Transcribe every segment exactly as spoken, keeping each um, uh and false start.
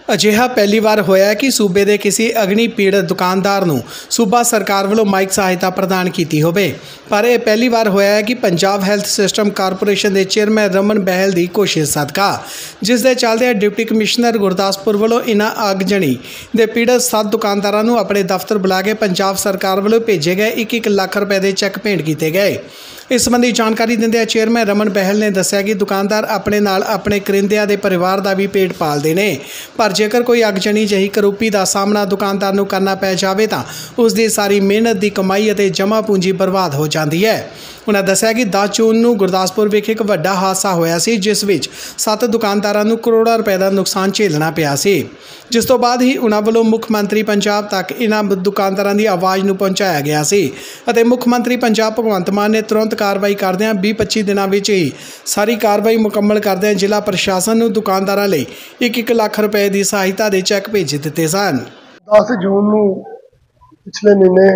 ਅਜਿਹਾ ਪਹਿਲੀ ਵਾਰ ਹੋਇਆ ਕਿ ਸੂਬੇ ਦੇ ਕਿਸੇ ਅਗਨੀ ਪੀੜਤ ਦੁਕਾਨਦਾਰ ਨੂੰ ਸੂਬਾ ਸਰਕਾਰ ਵੱਲੋਂ ਮਾਈਕ ਸਹਾਇਤਾ ਪ੍ਰਦਾਨ ਕੀਤੀ ਹੋਵੇ। ਪਰ ਇਹ ਪਹਿਲੀ ਵਾਰ ਹੋਇਆ ਹੈ ਕਿ ਪੰਜਾਬ ਹੈਲਥ ਸਿਸਟਮ ਕਾਰਪੋਰੇਸ਼ਨ ਦੇ ਚੇਅਰਮੈਨ ਰਮਨ ਬਹਿਲ ਦੀ ਕੋਸ਼ਿਸ਼ ਸਦਕਾ, ਜਿਸ ਦੇ ਚੱਲਦੇ ਡਿਪਟੀ ਕਮਿਸ਼ਨਰ ਗੁਰਦਾਸਪੁਰ ਵੱਲੋਂ ਇਨ੍ਹਾਂ ਆਗਜਣੀ ਦੇ ਪੀੜਤ ਸੱਤ ਦੁਕਾਨਦਾਰਾਂ ਨੂੰ ਆਪਣੇ ਦਫ਼ਤਰ ਬੁਲਾ ਕੇ ਪੰਜਾਬ ਸਰਕਾਰ ਵੱਲੋਂ ਭੇਜੇ ਗਏ ਇੱਕ ਇੱਕ ਲੱਖ ਰੁਪਏ ਦੇ ਚੈੱਕ ਭੇਂਟ ਕੀਤੇ ਗਏ। इस संबंधी जानकारी दिंदे चेयरमैन रमन बहल ने दस्सिया कि दुकानदार अपने नाल अपने करिंदिਆਂ ਦੇ परिवार का भी पेट पालते हैं, पर जेकर कोई अगजनी जही करूपी का सामना दुकानदार को करना पै जाए तो उसकी सारी मेहनत की कमाई और जमा पूंजी बर्बाद हो जाती है। उन्होंने दस्सिया कि दस जून को गुरदासपुर विखे एक वड्डा हादसा होया सी, जिस विच सत्त दुकानदारां नूं करोड़ों रुपए का नुकसान झेलना पिया सी, जिस तो बाद ही उन्हां वल्लों मुख मंत्री पंजाब तक इन्हां दुकानदारां दी आवाज़ नूं पहुंचाया गया सी अते मुख मंत्री पंजाब भगवंत मान ने तुरंत कार्रवाई करदिआं बीस पच्ची दिनां विच ही सारी कार्रवाई मुकम्मल करदिआं जिला प्रशासन नूं दुकानदारां लई एक एक लाख रुपए की सहायता के चैक भेज दिते सन। दस जून नूं पिछले महीने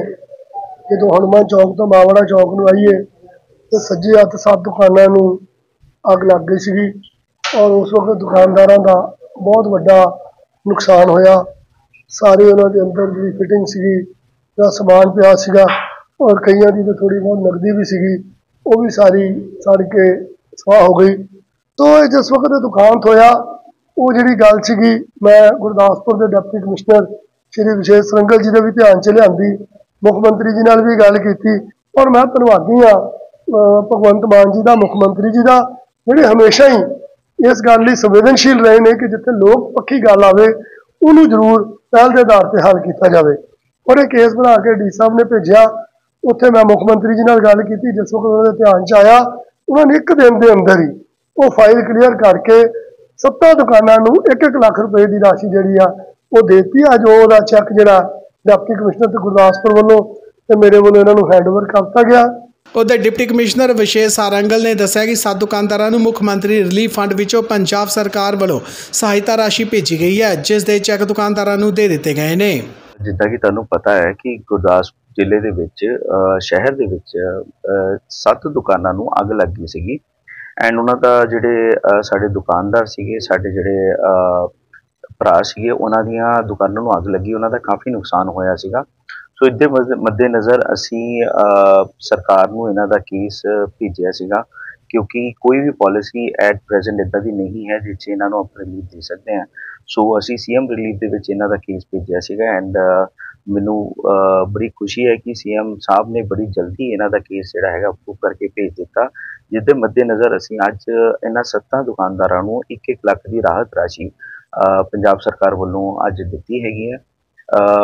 जो हनुमान चौक तो मावड़ा चौक नूं आईए तो सज्जे हथ सत्त दुकानों नूं अग लग गई सी और उस वक्त दुकानदारों का बहुत वड्डा नुकसान होया। सारे उन्होंने अंदर जी फिटिंग सी समान पिया सीगा और कईयां दी तो थोड़ी बहुत नकदी भी सी, वो भी सारी सड़ के स्वाह हो गई। तो जिस वक्त दुकान होया वो जी गल सी, मैं गुरदासपुर के डिप्टी कमिश्नर श्री विशेष सरंगल जी के भी ध्यान च लियांदी, मुख मंत्री जी नाल भी गल की और मैं धन्नवादी हाँ भगवंत मान जी का, मुख मंत्री जी का, जिहड़े हमेशा ही इस गल लई संवेदनशील रहे हैं कि जिथे लोग पक्की गल आवे उन्होंने जरूर पहल के आधार पर हल किया जाए। और एक केस बना के डी साहब ने भेजा, उत्थे मैं मुख मंत्री जी नाल गल की, जिस वक्त उन्होंने ध्यान च आया उन्होंने एक दिन के अंदर ही वो फाइल क्लीयर करके सत्ता दुकानों नूं एक एक लाख रुपए की राशि जी वो देती। अज वो चैक जो डिप्टी कमिश्नर तो गुरदासपुर वालों तो मेरे वालों इन्हों हैंडओवर करता गया। उधर डिप्टी कमिश्नर विशेष सारंगल ने दस्सिया कि सत्त दुकानदारां नूं मुख मंत्री रिलीफ फंड विचों पंजाब सरकार वालों सहायता राशि भेजी गई है, जिस दे चैक दुकानदारां नूं दे दिते गए ने। जिद्दां कि तुहानूं पता है कि गुरदासपुर जिले दे विच शहर दे विच सत्त दुकानां नूं अग लग गई सीगी एंड उन्हां दा जिहड़े साडे दुकानदार सीगे, साडे जिहड़े भरा सीगे, उन्हां दीआं दुकानां नूं अग लगी, उन्हां दा काफ़ी नुकसान होया सीगा। सो इहदे मद्देनज़र असी सरकार नूं इन्हां दा केस भेजिया सीगा, क्योंकि कोई भी पॉलिसी एट प्रेजेंट इदां दी नहीं है जिस च इन्हां नूं आप रिलीफ दे सकते हैं। सो असी सी एम रिलीफ दे विच इन्हां दा केस भेजिया सीगा एंड मैनू बड़ी खुशी है कि सी एम साहब ने बड़ी जल्दी इन्हां दा केस जिहड़ा हैगा अप्रूव करके भेज दिता, जिसदे मद्देनज़र असी अज इन्हां सत्तां दुकानदारां नूं एक एक लाख की राहत राशि पंजाब सरकार वालों अज दित्ती हैगी है।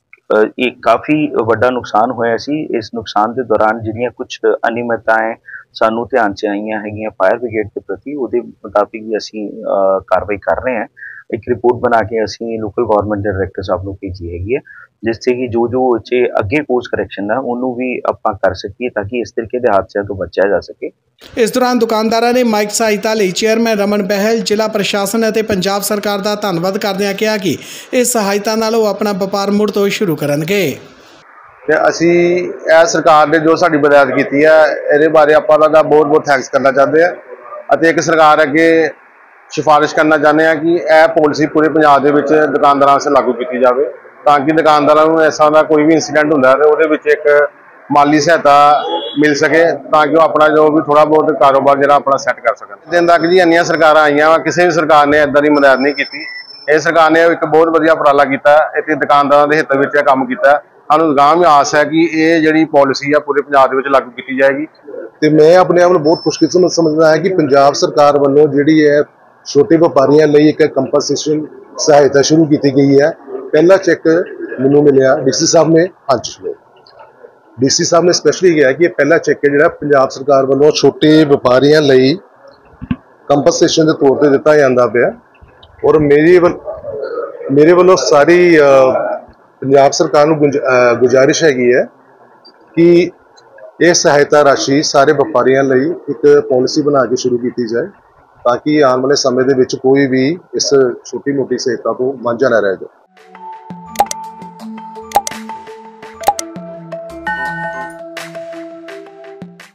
एक काफ़ी वड्डा नुकसान होया सी, इस नुकसान के दौरान जिहड़ियां कुछ अनियमितताएं सानू ध्यान च आईयां हैगियां फायर ब्रिगेड के प्रति, उहदे मुताबिक भी असी कार्रवाई कर रहे हैं। एक रिपोर्ट बना के असी लोकल गवर्नमेंट के डायरैक्टर साहब नूं भेजी हैगी है, जिससे कि जो जो चे अगे कोर्स करैक्शन है उन्होंने भी आपां कर सकीए ताकि इस तरीके के हादसों तो बचा जा सके। इस दौरान दुकानदारों ने माइक सहायता लई चेयरमैन रमन बहल, जिला प्रशासन और पंजाब सरकार का धन्नवाद करदिआं कहा कि इस सहायता नाल वो अपना व्यापार मुड़ तो शुरू करनगे। असी यह सरकार ने जो साडी मदद की है ये बारे आपां दा बहुत बहुत थैंक्स करना चाहते हैं और एक सरकार अगे सिफारिश करना चाहते हैं कि यह पॉलिसी पूरे पंजाब दे विच दुकानदारां से लागू की जाए, ताकि दुकानदारां नूं इस तरह का कोई भी इंसीडेंट हुंदा है तो उहदे विच एक माली सहायता मिल सके, ताकि वो अपना जो भी थोड़ा बहुत कारोबार जो अपना सैट कर सकन। दिन तक जी इन्नियां सरकारां आईयां वा, किसी भी सरकार ने इदां दी मदद नहीं की। इस सरकार ने एक बहुत वधिया उपराला किया, इत्थे दुकानदारां दे हित विच काम किया। सानूं अगांह भी आस है कि ये जिहड़ी पॉलिसी है पूरे पंजाब दे विच लागू की जाएगी। तो मैं अपने आप को बहुत खुशकिस्मत समझदा है कि पंजाब सरकार वालों जिहड़ी है छोटे व्यापारियों लई एक कंपनसेशन सहायता शुरू की गई है। पहला चैक मैनूं मिलिया डी सी साहब ने पंच में, डी सी साहब ने स्पैशली कहा कि पहला चैक है जिहड़ा पंजाब सरकार वालों छोटे व्यापारियों लई कंपनसेशन के तौर पर दिता जांदा पिया। और मेरी मेरे वालों सारी पंजाब सरकार नूं गुजारिश हैगी है कि यह सहायता राशि सारे व्यापारियों लई एक पॉलिसी बना के शुरू की जाए, ताकि आने वाले समय के कोई भी इस छोटी मोटी सहायता तो वांझा न रह जाए।